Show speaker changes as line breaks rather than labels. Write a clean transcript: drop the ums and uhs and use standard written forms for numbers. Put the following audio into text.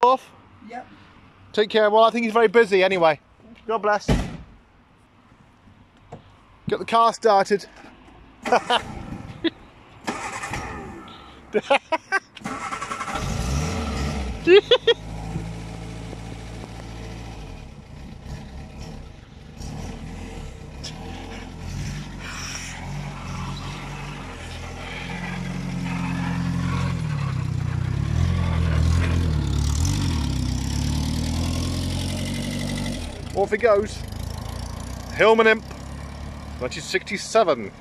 Off.
Yep.
Take care. Well, I think he's very busy anyway. God bless. Get the car started. Off he goes. Hillman Imp, 1967.